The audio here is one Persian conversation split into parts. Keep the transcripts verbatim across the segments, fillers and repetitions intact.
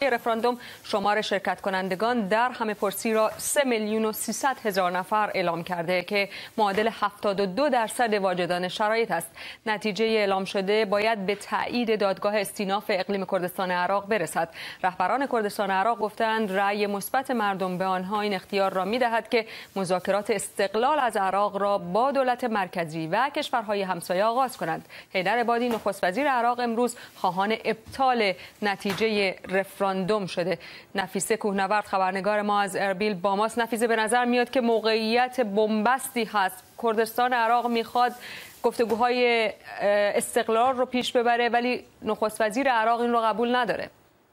رفراندوم شمار شرکت کنندگان در همه‌پرسی را سه میلیون و سیصد هزار نفر اعلام کرده که معادل هفتاد و دو درصد واجدان شرایط است. نتیجه اعلام شده باید به تایید دادگاه استیناف اقلیم کردستان عراق برسد. رهبران کردستان عراق گفتند رأی مثبت مردم به آنها این اختیار را می‌دهد که مذاکرات استقلال از عراق را با دولت مرکزی و کشورهای همسایه آغاز کنند. حیدر عبادی نخست وزیر عراق امروز خواهان ابطال نتیجه رفراندوم شده. نفیسه کوهنورد خبرنگار ما از اربیل با ماست. نفیسه، به نظر میاد که موقعیت بنبستی هست. کردستان عراق میخواد گفتگوهای استقلال رو پیش ببره ولی نخست وزیر عراق این رو قبول نداره.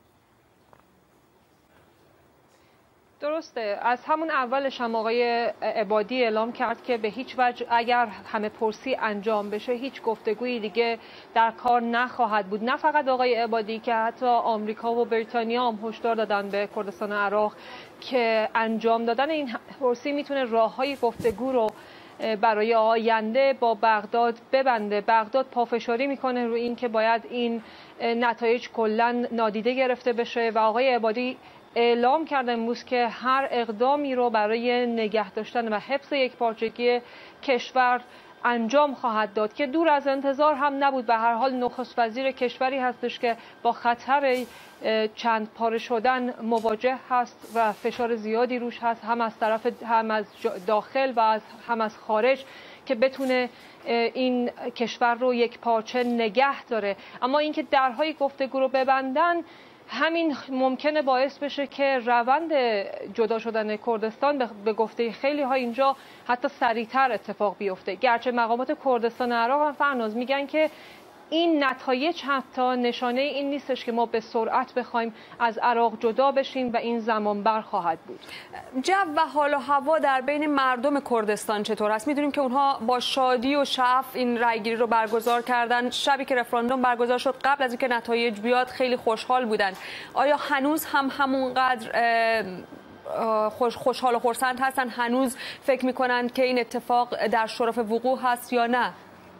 درسته، از همون اولش هم آقای عبادی اعلام کرد که به هیچ وجه اگر همه پرسی انجام بشه هیچ گفتگویی دیگه در کار نخواهد بود. نه فقط آقای عبادی که حتی آمریکا و بریتانیا هم هشدار دادن به کردستان عراق که انجام دادن این پرسی میتونه راههای گفتگو رو برای آینده با بغداد ببنده. بغداد پافشاری میکنه روی این که باید این نتایج کلا نادیده گرفته بشه و آقای عبادی اعلام کرده امروز که هر اقدامی رو برای نگه داشتن و حفظ یکپارچگی کشور انجام خواهد داد که دور از انتظار هم نبود. به هر حال نخست وزیر کشوری هستش که با خطر چند پاره شدن مواجه هست و فشار زیادی روش هست، هم از طرف هم از داخل و از هم از خارج، که بتونه این کشور رو یک پارچه نگه داره. اما اینکه درهای گفتگو رو ببندن همین ممکنه باعث بشه که روند جدا شدن کردستان به گفته خیلی ها اینجا حتی سریعتر اتفاق بیفته. گرچه مقامات کردستان عراق هم فرناز میگن که این نتایج حتی نشانه این نیستش که ما به سرعت بخوایم از عراق جدا بشیم و این زمان بر خواهد بود. جو و حال و هوا در بین مردم کردستان چطور است؟ میدونیم که اونها با شادی و شعف این رأیگیری رو برگزار کردن. شبی که رفراندوم برگزار شد قبل از اینکه نتایج بیاد خیلی خوشحال بودن. آیا هنوز هم همونقدر خوش خوشحال و خرسند هستن؟ هنوز فکر میکنن که این اتفاق در شرف وقوع هست یا نه؟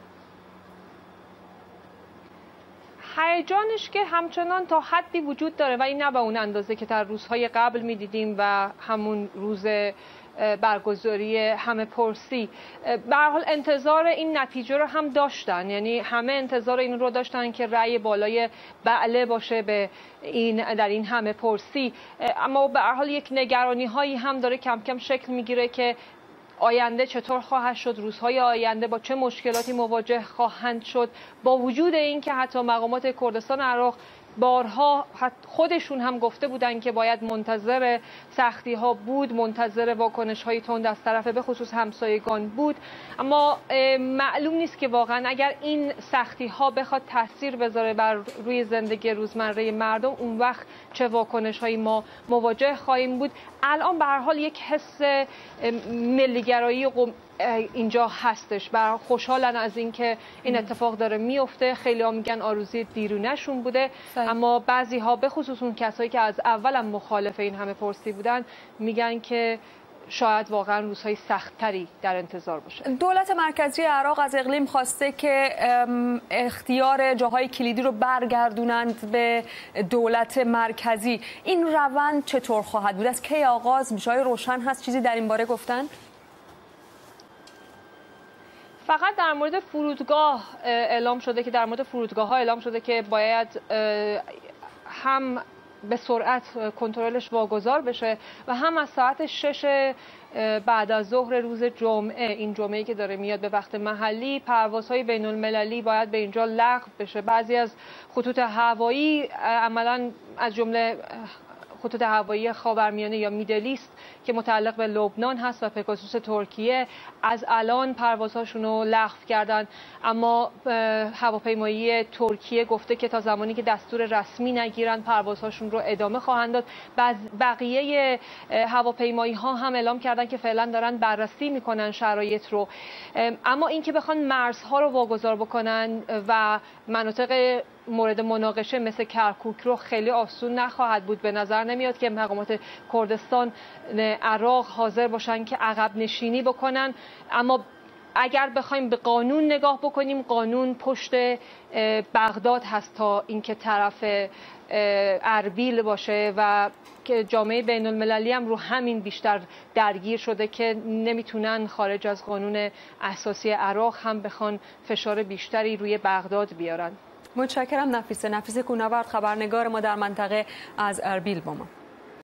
هیجانش که همچنان تا حدی وجود داره و این نه به اون اندازه که در روزهای قبل می‌دیدیم و همون روز برگزاری همه پرسی. به هر حال انتظار این نتیجه رو هم داشتن، یعنی همه انتظار این رو داشتن که رأی بالای بله باشه به این در این همه پرسی. اما به هر حال یک نگرانی هایی هم داره کم کم شکل میگیره که آینده چطور خواهد شد، روزهای آینده با چه مشکلاتی مواجه خواهند شد، با وجود این که حتی مقامات کردستان عراق بارها خودشون هم گفته بودن که باید منتظر سختی ها بود، منتظر واکنش های تند از طرف به خصوص همسایگان بود. اما معلوم نیست که واقعا اگر این سختی ها بخواد تاثیر بذاره بر روی زندگی روزمره مردم، اون وقت چه واکنش هایی ما مواجه خواهیم بود. الان به هر حال یک حس ملیگرایی اینجا هستش. بر خوشحالن از اینکه این اتفاق داره میفته. خیلی ها میگن آرزوی دیرونه‌شون بوده، اما بعضی ها به خصوص اون کسایی که از اولم مخالف این همه پرسی بودن میگن که شاید واقعا روزهای سخت‌تری در انتظار باشه. دولت مرکزی عراق از اقلیم خواسته که اختیار جاهای کلیدی رو برگردونند به دولت مرکزی. این روند چطور خواهد بود؟ از کی آغاز میشه؟ روشن هست چیزی در این باره گفتن؟ فقط در مورد فرودگاه اعلام شده که در مورد فرودگاه ها اعلام شده که باید هم به سرعت کنترلش واگذار بشه و هم از ساعت شش بعد از ظهر روز جمعه، این جمعه‌ای که داره میاد به وقت محلی، پروازهای بین المللی باید به اینجا لغو بشه. بعضی از خطوط هوایی عملاً از جمله خطوط هوایی خاورمیانه یا میدلیست که متعلق به لبنان هست و پگاسوس ترکیه از الان پروازهاشون رو لغو کردن. اما هواپیمایی ترکیه گفته که تا زمانی که دستور رسمی نگیرن پروازهاشون رو ادامه خواهند داد. بقیه هواپیمایی ها هم اعلام کردن که فعلا دارن بررسی میکنن شرایط رو. اما اینکه بخوان مرزها رو واگذار بکنن و مناطق مورد مناقشه مثل کرکوک رو خیلی آسون نخواهد بود. به نظر نمیاد که مقامات کردستان عراق حاضر باشن که عقب نشینی بکنن. اما اگر بخوایم به قانون نگاه بکنیم، قانون پشت بغداد هست تا اینکه طرف اربیل باشه و که جامعه بین المللی هم رو همین بیشتر درگیر شده که نمیتونن خارج از قانون اساسی عراق هم بخوان فشار بیشتری روی بغداد بیارن. متشکرم نفیسه. نفیسه کوهنورد، خبرنگار ما در منطقه از اربیل با ما.